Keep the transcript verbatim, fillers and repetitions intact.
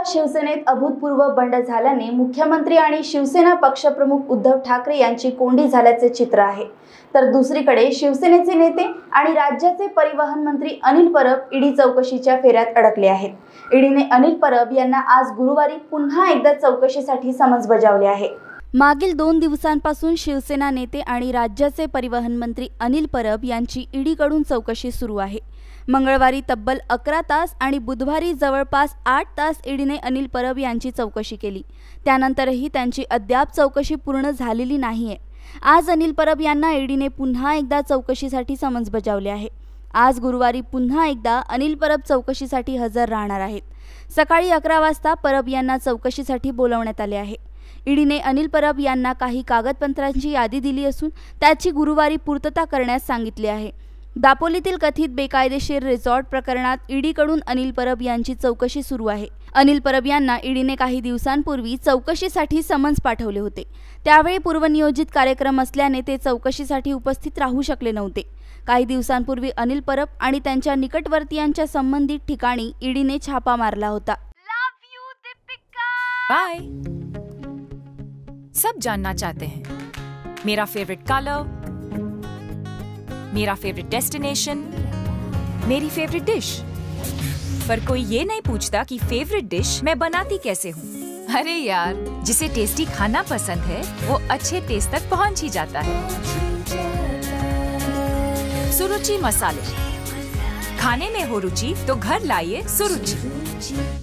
शिवसेनेत अभूतपूर्व बंड झाल्याने मुख्यमंत्री आणि शिवसेना पक्षप्रमुख उद्धव ठाकरे यांची कोंडी झाल्याचे चित्र आहे। तर दुसरीकडे शिवसेनेचे नेते आणि राज्याचे परिवहन मंत्री अनिल परब ईडी चौकशीच्या फेऱ्यात अडकले आहेत। ईडीने अनिल परब यांना आज गुरुवारी पुन्हा एकदा चौकशीसाठी समन्स बजावले आहे। मागील दोन दिवसांपासून शिवसेना नेते आणि राज्याचे परिवहन मंत्री अनिल परब यांची ईडीकडून चौकशी सुरू आहे। मंगळवारी तब्बल अकरा तास आणि बुधवारी जवळपास आठ तास ईडीने अनिल परब यांची चौकशी केली। त्यानंतरही त्यांची अद्याप चौकशी पूर्ण झालेली नाहीये। आज अनिल परब यांना ईडीने पुन्हा एकदा चौकशीसाठी समन्स बजावले आहे। आज गुरुवारी पुन्हा एकदा अनिल परब चौकशीसाठी हजर राहणार आहेत। सकाळी अकरा वाजता परब यांना चौकशीसाठी बोलावण्यात आले आहे। ईडीने अनिल परब यांना काही कागदपत्रांची यादी दिली असून त्याची गुरुवारी पूर्तता करण्यास सांगितले आहे। दापोलीतील कथित बेकायदेशीर रिसॉर्ट प्रकरणात ईडीकडून अनिल परब यांची चौकशी सुरू आहे। अनिल परब यांना ईडीने काही दिवसांपूर्वी चौकशीसाठी समन्स पाठवले होते। त्यावेळी पूर्वनियोजित कार्यक्रम असल्याने ते चौकशीसाठी उपस्थित राहू शकले नव्हते। काही दिवसांपूर्वी अनिल परब आणि त्यांच्या निकटवर्तीयांच्या संबंधित ठिकाणी ईडीने छापा मारला होता। बाय। सब जानना चाहते हैं मेरा फेवरेट कलर, मेरा फेवरेट डेस्टिनेशन, मेरी फेवरेट डिश, पर कोई ये नहीं पूछता कि फेवरेट डिश मैं बनाती कैसे हूँ। अरे यार, जिसे टेस्टी खाना पसंद है वो अच्छे टेस्ट तक पहुँच ही जाता है। सुरुचि मसाले, खाने में हो रुचि तो घर लाइए सुरुचि।